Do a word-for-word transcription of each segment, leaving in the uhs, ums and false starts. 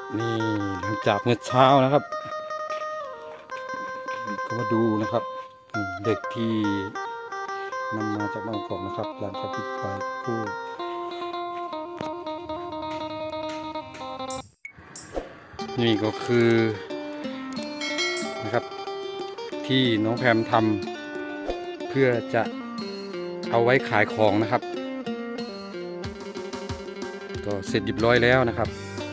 นี่หลังจากเมื่อเช้านะครับก็มาดูนะครับเด็กที่นำมาจากบางกอกนะครับหลังจากปิดไฟผู้นี่ก็คือนะครับที่น้องแพมทำเพื่อจะเอาไว้ขายของนะครับก็เสร็จเรียบร้อยแล้วนะครับ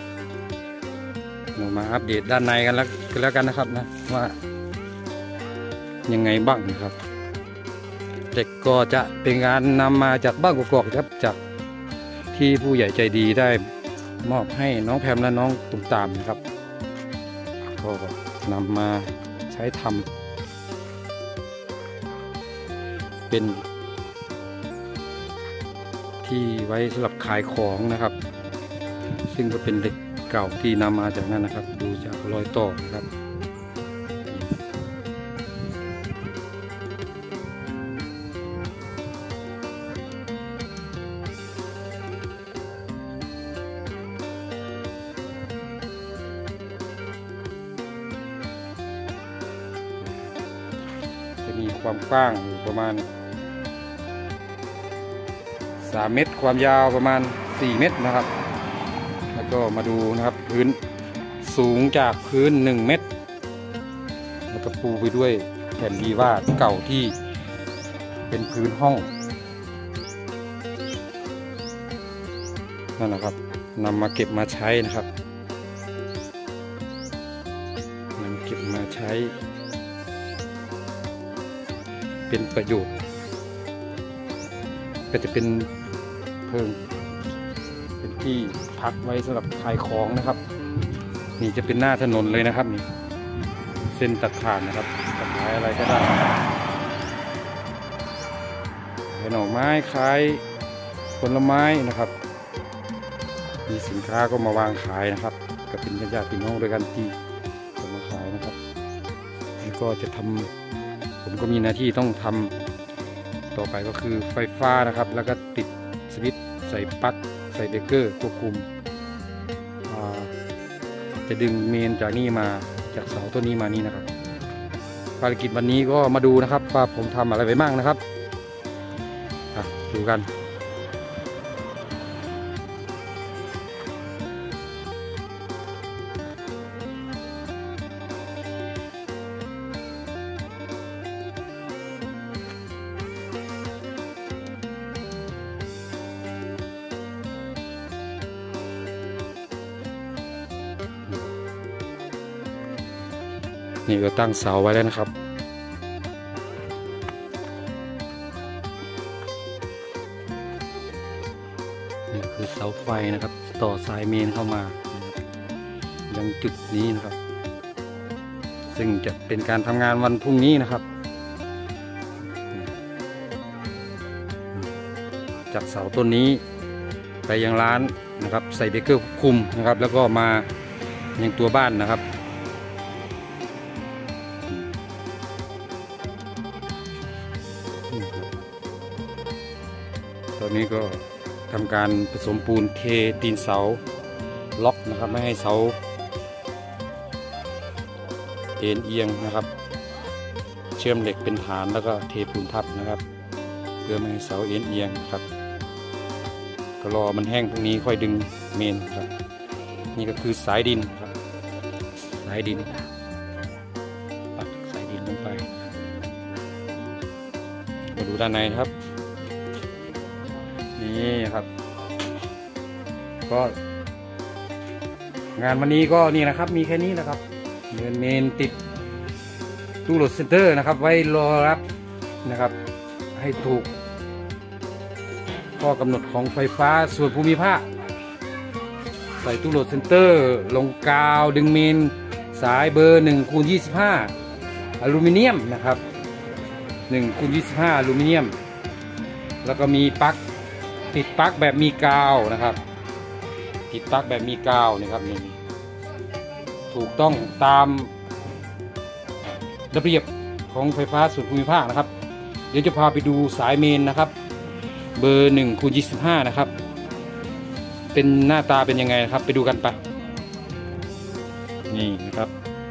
เรามาอัปเดตด้านในกันแล้วกันแล้วกันนะครับนะว่ายังไงบ้างนะครับเด็กก็จะเป็นงานนำมาจากบ้านกอกๆครับจากที่ผู้ใหญ่ใจดีได้มอบให้น้องแพมและน้องตุ้มตามนะครับก็นำมาใช้ทำเป็นที่ไว้สำหรับขายของนะครับซึ่งก็เป็นเด็กเก่าที่นำมาจากนั้นนะครับดูจากรอยต่อนะครับจะมีความกว้างอยู่ประมาณสามเมตรความยาวประมาณสี่เมตรนะครับแล้วก็มาดูนะครับพื้นสูงจากพื้นหนึ่งเมตรแล้วก็ปูไปด้วยแผ่นดีวาดเก่าที่เป็นพื้นห้องนั่นแหละครับนำมาเก็บมาใช้นะครับนำเก็บมาใช้เป็นประโยชน์ก็จะเป็นเพิ่งเป็นที่พักไว้สำหรับขายของนะครับนี่จะเป็นหน้าถนนเลยนะครับนี่เส้นตัดผ่านนะครับตัดขายอะไรก็ได้ขายหน่อไม้ขายผลไม้นะครับมีสินค้าก็มาวางขายนะครับก็เป็นญาติพี่น้องด้วยกันที่จะมาขายนะครับแล้วก็จะทำผมก็มีหน้าที่ต้องทำต่อไปก็คือไฟฟ้านะครับแล้วก็ติดสวิตช์ใส่ปลั๊กใส่เบรกเกอร์ควบคุมจะดึงเมนจากนี่มาจากเสาต้นนี้มานี่นะครับภารกิจวันนี้ก็มาดูนะครับว่าผมทำอะไรไปบ้างนะครับดูกันนี่ก็ตั้งเสาไว้แล้วนะครับนี่คือเสาไฟนะครับต่อสายเมนเข้ามายังจุดนี้นะครับซึ่งจะเป็นการทำงานวันพรุ่งนี้นะครับจากเสาต้นนี้ไปยังร้านนะครับใส่เบรกเกอร์ควบคุมนะครับแล้วก็มายังตัวบ้านนะครับตอนนี้ก็ทำการผสมปูนเทตีนเสาล็อกนะครับไม่ให้เสาเอ็นเอียงนะครับเชื่อมเหล็กเป็นฐานแล้วก็เทปูนทับนะครับเพื่อไม่ให้เสาเอ็นเอียงครับก็รอมันแห้งพวกนี้ค่อยดึงเมนครับนี่ก็คือสายดินครับสายดินปักสายดินลงไปมาดูด้านในนะครับนี่ครับก็งานวันนี้ก็นี่นะครับมีแค่นี้นะครับเดินเมนติดตู้โหลดเซ็นเตอร์นะครับไว้รอรับนะครับให้ถูกข้อกำหนดของไฟฟ้าส่วนภูมิภาคใส่ตู้โหลดเซ็นเตอร์ลงกาวดึงเมนสายเบอร์หนึ่งคูณยี่สิบห้าอลูมิเนียมนะครับหนึ่งคูณยี่สิบห้าอลูมิเนียมแล้วก็มีปลั๊กติดปลั๊กแบบมีกาวนะครับติดปลั๊กแบบมีกาวนะครับนี่ถูกต้องตามระเบียบของไฟฟ้าส่วนภูมิภาคนะครับเดี๋ยวจะพาไปดูสายเมนนะครับเบอร์หนึ่งคูณยี่สิบห้านะครับเป็นหน้าตาเป็นยังไงนะครับไปดูกันไปนี่นะครับ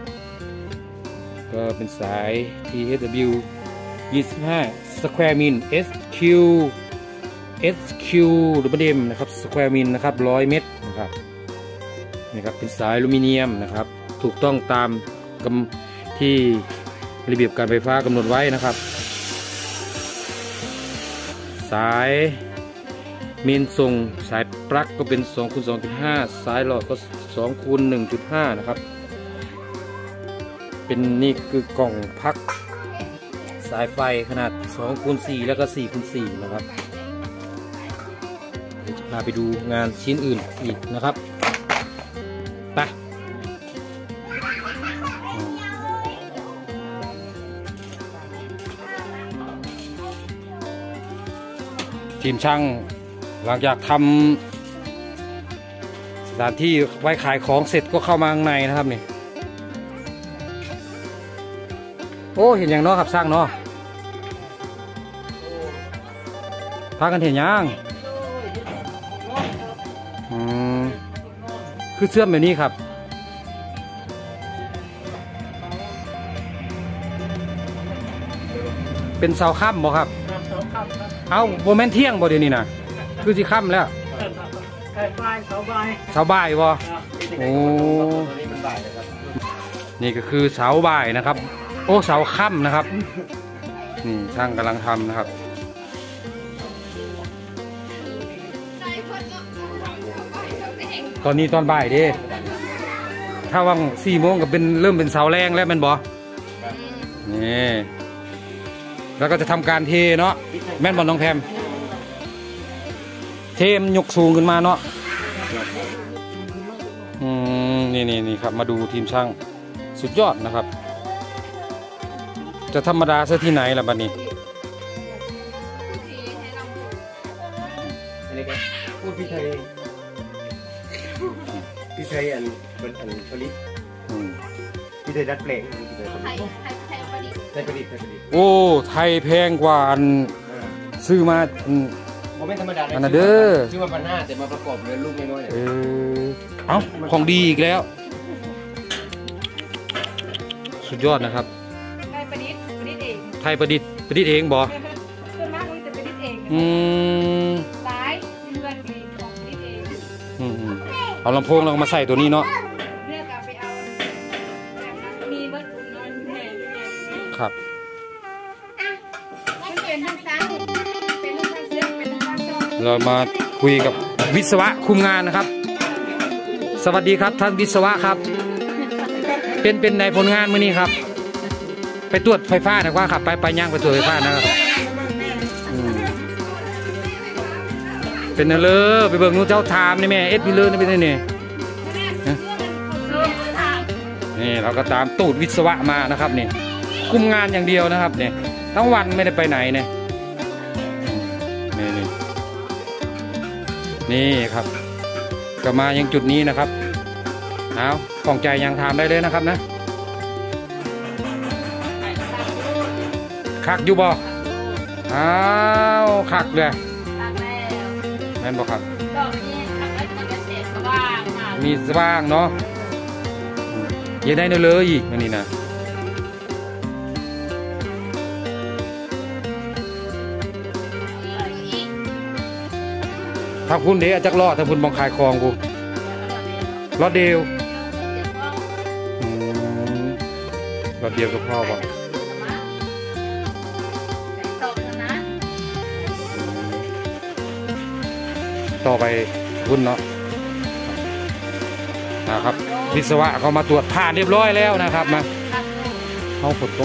ก็เป็นสาย ที เอส ดับเบิลยู ยี่สิบห้า Square Min เอส คิว เอส คิว ดับเบิล เอ็ม นะครับ Square Min นะครับร้อยเมตรนะครับนี่ครับเป็นสายอลูมิเนียมนะครับถูกต้องตามกำที่ระเบียบการไฟฟ้ากำหนดไว้นะครับสายเมนทรงสายปลั๊กก็เป็น สองคูณสองจุดห้า สายหลอดก็ สองคูณหนึ่งจุดห้า นะครับเป็นนี่คือกล่องพักสายไฟขนาด สองคูณสี่ แล้วก็ สี่คูณสี่ นะครับเดี๋ยวจะพาไปดูงานชิ้นอื่นอีกนะครับไปทีมช่างหลังจากทำสถานที่ไว้ขายของเสร็จก็เข้ามาข้างในนะครับนี่โอ้เห็นอย่างน้อครับสร้างเนาะพากันเห็นยังอืมคือเชื่อมแบบนี้ครับเป็นเสาค้ำบ่ครับเอาโมเมนต์เที่ยงบ่เดี๋ยวนี้นะคือสิค่ำแล้วเสาบ่ายเสาบ่ายบ่โอ้นี่ก็คือเสาบ่ายนะครับโอ้เสาค่ำนะครับนี่ช่างกำลังทำนะครับตอนนี้ตอนบ่ายเด้ถ้าว่างสี่โมงก็เป็นเริ่มเป็นเสาแรงแล้วมันบ่นี่แล้วก็จะทำการเทเนาะแม่นบอลน้องแพมเทมยกสูงขึ้นมาเนาะอืมนี่นี่นี่ครับมาดูทีมช่างสุดยอดนะครับจะธรรมดาซะที่ไหนล่ะบัดนี้พูดพี่ไทยพี่ไทยอันเป็นอันผลิตพี่ไทยดัดแปลงไทยไทยผลิตไทยผลิตไทยผลิตโอ้ไทยแพงกว่าอันซื้อมาโมเมนต์ธรรมดาเลยอันนั้นเด้อซื้อมาพันห้าแต่มาประกอบเลยลูกน้อยๆเออเอ้าของดีอีกแล้วสุดยอดนะครับไทยประดิษฐ์ประดิษฐ์เองไทยประดิษฐ์ประดิษฐ์เองบ่ส่วนมากมันจะประดิษฐ์เองอืมหลายเรือนดีของประดิษฐ์เองอืมเอาลำโพงเรามาใส่ตัวนี้เนาะเลือกเอาไปเอามีเบิร์ดนอนแผ่ครับมันเป็นทั้งซ้ายเป็นทั้งซ้ายเสื้อเป็นทั้งซ้ายจอเรามาคุยกับวิศวะคุมงานนะครับสวัสดีครับท่านวิศวะครับเป็นเป็นในผลงานมื้อนี้ครับไปตรวจไฟฟ้านะว่าครับไปไปย่างไปตรวจไฟฟ้านะครับเป็นอะไรไปเบิ่งนู้นเจ้าทามนี่แม่เอ็ดวิลเลอร์นี่เป็นนี่นี่เราก็ตามตูดวิศวะมานะครับนี่คุมงานอย่างเดียวนะครับเนี่ยทั้งวันไม่ได้ไปไหนเนี่ยนี่นี่นี่ครับก็มายังจุดนี้นะครับเอาของใจยังทำได้เลยนะครับนะคักอยู่บ่อ้าวคักเลยแม่นบ่ครับมีสว่างเนาะยังได้เลยอีกนี่นะถ้าคุณเดี๋ยวจะรอดถ้าคุณมองขายคลองกูรอดเดียวรอดเดียวกับพ่อบอกต่อไปคุณเนาะนะครับวิศวะเขามาตรวจผ่านเรียบร้อยแล้วนะครับมาเขาฝนตก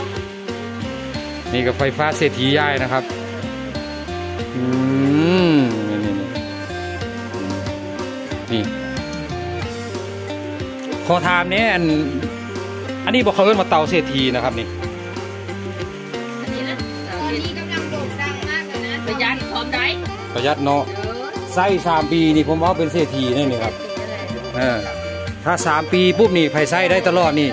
นี่กับไฟฟ้าเศรษฐีย่ายนะครับอืมนี่นี่นี่ขอถามเนี่ยอันอันนี้บอกเขาเรียกว่าเตาเศรษฐีนะครับนี่อันนี้นะตอนนี้กำลังโด่งดังมากเลยนะประหยัดพร้อมได้ประหยัดเนาะไส้สามปีนี่ผมว่าเป็นเศรษฐีนี่นี่ครับเออถ้าสามปีปุ๊บนี่ไผ่ไส้ได้ตลอดนี่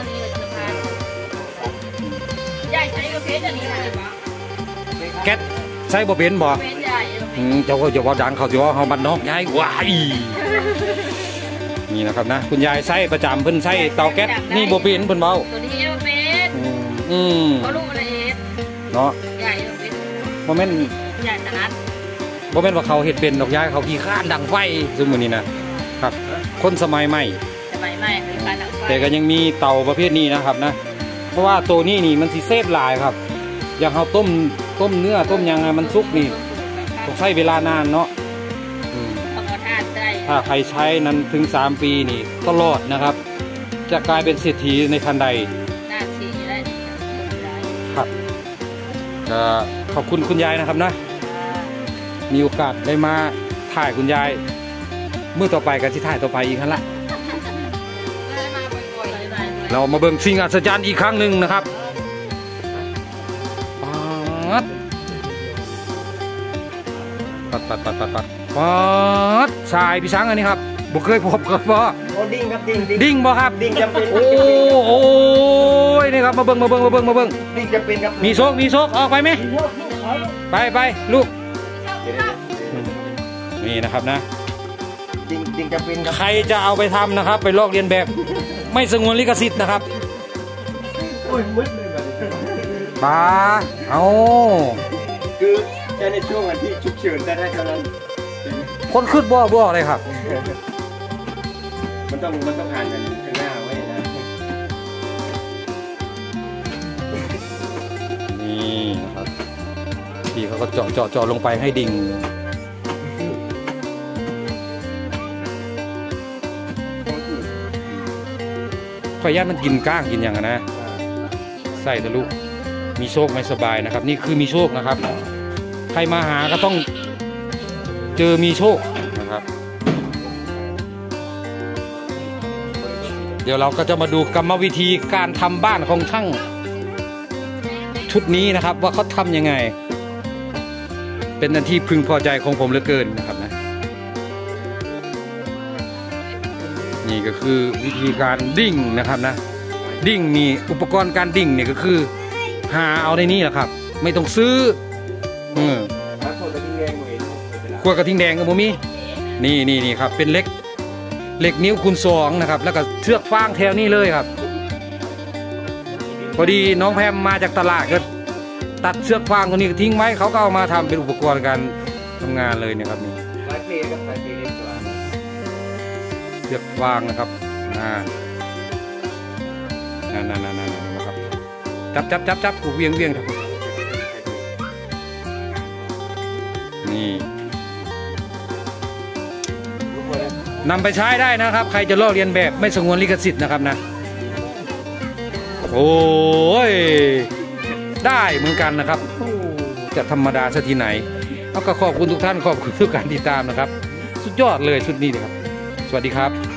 ใหญ่ใช้ก็เพชรอันนี้เลยปะแก๊สไส้บ่เป็นบ่เจ้าก็จะว่าดังเขาจะว่าเขาบันนอกย้ายว้ายนี่นะครับนะคุณยายใช้ประจำเพิ่นใช้เตาแก๊สนี่โบเป็นเพิ่นเบาตัวนี้มันเป็นอืมอืมเขาลูกอะไรเอ็ดเนาะใหญ่เป็นโมเมนต์ใหญ่ขนาดโมเมนต์ว่าเขาเห็ดเป็นดอกยายเขาขี้ข้านดังไฟซุมมือนี้นะครับคนสมัยใหม่สมัยใหม่เป็นการดังไฟแต่ก็ยังมีเตาประเภทนี้นะครับนะเพราะว่าตัวนี้นี่มันสิเซฟหลายครับอย่างเขาต้มต้มเนื้อต้มยังไงมันสุกนี่ต้องใช้เวลานานเนาะอืมต้องเอาทานได้ถ้าใครใช้นั้นถึงสามปีนี่ตลอดนะครับ จะกลายเป็นเศรษฐีในทันใดหน้าที่ได้ครับก็ขอบคุณคุณยายนะครับนะมีโอกาสได้มาถ่ายคุณยายเมื่อต่อไปกันที่ถ่ายต่อไปอีกครั้งละได้มาบ่อยๆได้ๆเรามาเบิ่งสิ่งอัศจรรย์อีกครั้งหนึ่งนะครับปัดปัดปัดปัดปัดปัดสายพี่ช้างอันนี้ครับบ่เคยพบกับบ่โอ้ดิ้งครับดิ้งดิ้งบ่ครับดิ้งจำเป็นโอ้โอ้ยนี่ครับมาเบิ่งมาเบิ่งมาเบิ่งมาเบิ่งดิ้งจำเป็นครับมีโชคมีโชคออกไปไหมไปไปลูกนี่นะครับนะดิ้งดิ้งจำเป็นครับใครจะเอาไปทำนะครับ ไปลอกเลียนแบบ ไม่สงวนลิขสิทธิ์นะครับโอ้ยมืดเลยแบบป้าเอาคือแค่ในช่วงวันที่ฉุกเฉินได้ได้เท่านั้นคนขึ้นบ่บ่เลยครับมันต้องมันต้องอ่านกันข้างหน้าไว้นะนี่นะครับพี่เขาก็เจาะเจาะเจาะลงไปให้ดิ่งขออนุญาตมันกินก้างกินอย่างนะใส่ทะลุมีโชคไม่สบายนะครับ นี่คือมีโชคนะครับ ใครมาหาก็ต้องเจอมีโชคนะครับ เดี๋ยวเราก็จะมาดูกรรมวิธีการทำบ้านของช่างชุดนี้นะครับ ว่าเขาทำยังไง เป็นอันที่พึงพอใจของผมเหลือเกินนะครับนะนี่ก็คือวิธีการดิ่งนะครับนะดิ่งนี่อุปกรณ์การดิ่งเนี่ยก็คือหาเอาในนี้แหละครับ ไม่ต้องซื้อเออถ้าคนจะทิ้งแรงหน่อยไม่เป็นไรขวดกระทิงแดงกับโมมี่นี่นี่นี่ครับเป็นเหล็กเหล็กนิ้วคูณสองนะครับแล้วก็เชือกฟางแถวนี้เลยครับพอดีน้องแพมมาจากตลาดก็ตัดเชือกฟางตัวนี้ทิ้งไว้เขาก็เอามาทำเป็นอุปกรณ์การทำงานเลยนะครับนี่สายเพลย์ครับสายเพลย์เล็กกว่าเชือกฟางนะครับอ่านั่นนั่นนั่นนั่นนะครับจับจับจับจับกูเวียงเวียงครับนี่นำไปใช้ได้นะครับ ใครจะลอกเลียนแบบไม่สงวนลิขสิทธิ์นะครับนะโอ้ยได้เหมือนกันนะครับจะธรรมดาซะที่ไหนแล้วก็ขอบคุณทุกท่านขอบคุณทุกการติดตามนะครับสุดยอดเลยชุดนี้นะครับสวัสดีครับ